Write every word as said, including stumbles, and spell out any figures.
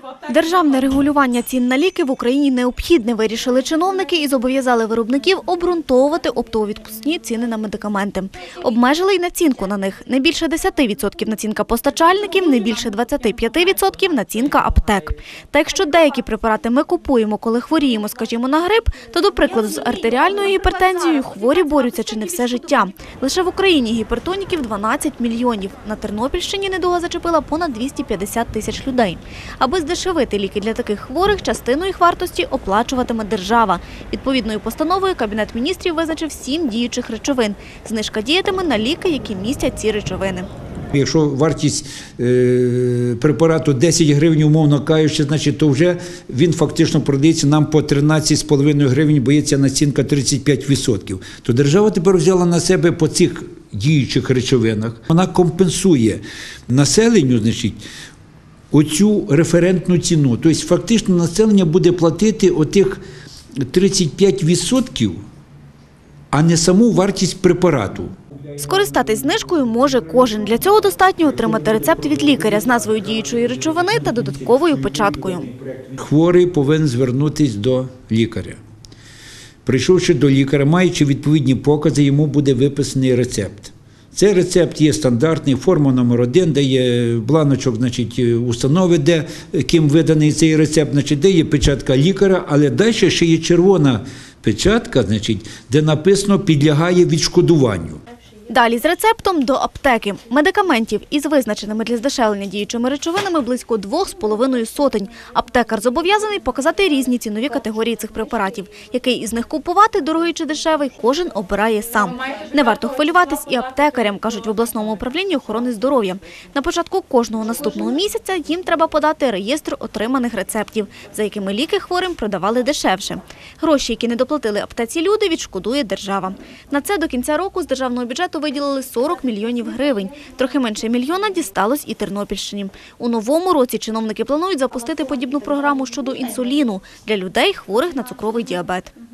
Державне регулювання цін на ліки в Україні необхідне, вирішили чиновники і зобов'язали виробників обґрунтовувати оптово-відпускні ціни на медикаменти. Обмежили й націнку на них. Не більше десяти відсотків націнка постачальників, не більше двадцяти п'яти відсотків націнка аптек. Та якщо деякі препарати ми купуємо, коли хворіємо, скажімо, на грип, то, до прикладу, з артеріальною гіпертензією хворі борються чи не все життя. Лише в Україні гіпертоніків дванадцять мільйонів. На Тернопільщині недуга зачепила понад двісті п'ятдесят тисяч людей. Аби здешевити ліки для таких хворих, частину їх вартості оплачуватиме держава. Відповідною постановою Кабінет міністрів визначив сім діючих речовин. Знижка діятиме на ліки, які містять ці речовини. Якщо вартість е, препарату десять гривень, умовно кажучи, значить, то вже він фактично продається нам по тринадцять з половиною гривень, бо є ця націнка тридцять п'ять відсотків. То держава тепер взяла на себе по цих діючих речовинах. Вона компенсує населенню, значить, оцю референтну ціну. Тобто фактично населення буде платити отих тридцять п'ять відсотків, а не саму вартість препарату. Скористатись знижкою може кожен. Для цього достатньо отримати рецепт від лікаря з назвою діючої речовини та додатковою печаткою. Хворий повинен звернутися до лікаря. Прийшовши до лікаря, маючи відповідні покази, йому буде виписаний рецепт. Цей рецепт є стандартний, форма номер один, де є бланочок, значить, установи, де ким виданий цей рецепт, значить, де є печатка лікаря, але далі ще є червона печатка, значить, де написано «підлягає відшкодуванню». Далі з рецептом до аптеки. Медикаментів із визначеними для здешевлення діючими речовинами близько двох з половиною сотень. Аптекар зобов'язаний показати різні цінові категорії цих препаратів. Який із них купувати, дорогий чи дешевий, кожен обирає сам. Не варто хвилюватись і аптекарям, кажуть в обласному управлінні охорони здоров'я. На початку кожного наступного місяця їм треба подати реєстр отриманих рецептів, за якими ліки хворим продавали дешевше. Гроші, які не доплатили аптеці люди, відшкодує держава. На це до кінця року з державного бюджету виділили сорок мільйонів гривень. Трохи менше мільйона дісталось і Тернопільщині. У новому році чиновники планують запустити подібну програму щодо інсуліну для людей, хворих на цукровий діабет.